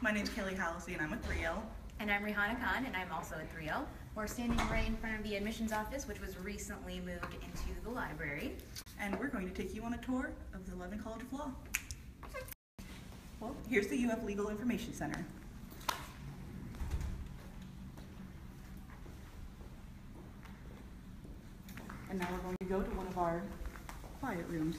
My name's Kaylee Halsey and I'm a 3L. And I'm Rihanna Khan and I'm also a 3L. We're standing right in front of the admissions office, which was recently moved into the library. And we're going to take you on a tour of the Levin College of Law. Well, here's the UF Legal Information Center. And now we're going to go to one of our quiet rooms.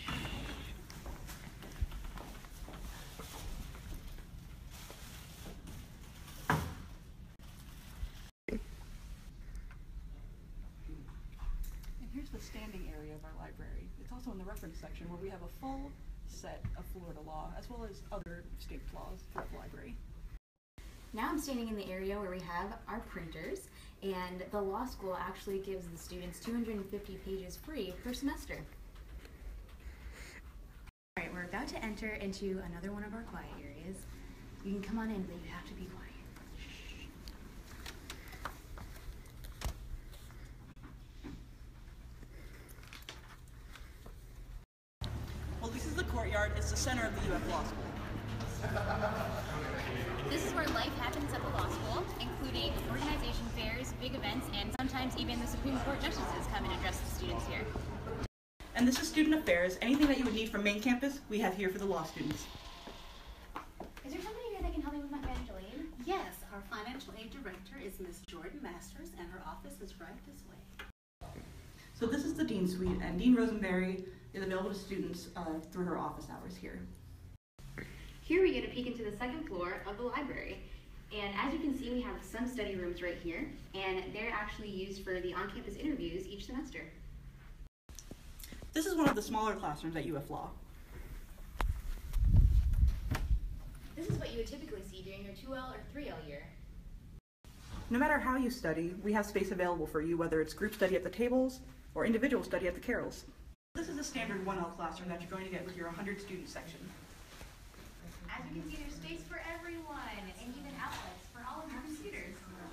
And here's the standing area of our library. It's also in the reference section where we have a full set of Florida law as well as other state laws throughout the library. Now I'm standing in the area where we have our printers, and the law school actually gives the students 250 pages free per semester. All right, we're about to enter into another one of our quiet areas. You can come on in, but you have to be quiet. Well, this is the courtyard. It's the center of the UF Law School. This is where life happens at the law school, including organization fairs, big events, and sometimes even the Supreme Court justices come and address the students here. And this is student affairs. Anything that you would need from main campus, we have here for the law students. Is there somebody here that can help me with my financial aid? Yes, our financial aid director is Ms. Jordan Masters, and her office is right this way. So this is the Dean Suite, and Dean Rosenberry is available to students through her office hours here. Here we get a peek into the second floor of the library. And as you can see, we have some study rooms right here, and they're actually used for the on-campus interviews each semester. This is one of the smaller classrooms at UF Law. This is what you would typically see during your 2L or 3L year. No matter how you study, we have space available for you, whether it's group study at the tables or individual study at the carrels. This is a standard 1L classroom that you're going to get with your 100 student section. As you can see, there's space for everyone, and even outlets for all of your computers.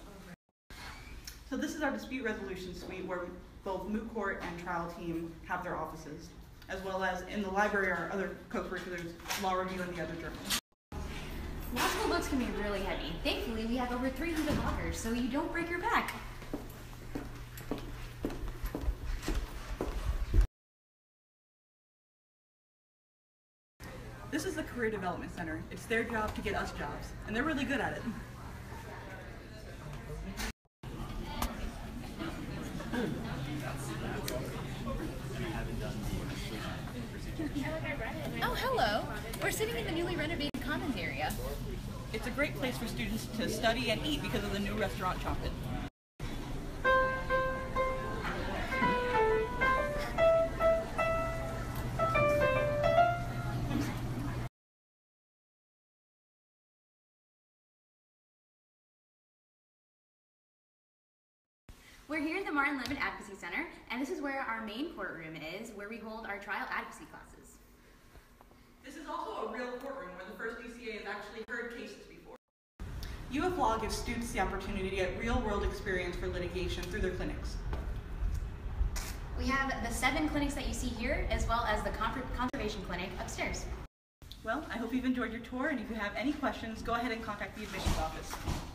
So this is our dispute resolution suite where both moot court and trial team have their offices, as well as in the library are other co-curriculars, law review, and the other journals. Law school books can be really heavy. Thankfully, we have over 300 lockers, so you don't break your back. This is the Career Development Center. It's their job to get us jobs, and they're really good at it. Oh, hello. We're sitting in the newly renovated commons area. It's a great place for students to study and eat because of the new restaurant Choppin'. We're here in the Martin Levin Advocacy Center, and this is where our main courtroom is, where we hold our trial advocacy classes. This is also a real courtroom where the first DCA has actually heard cases before. UF Law gives students the opportunity to get real-world experience for litigation through their clinics. We have the 7 clinics that you see here, as well as the conservation clinic upstairs. Well, I hope you've enjoyed your tour, and if you have any questions, go ahead and contact the admissions office.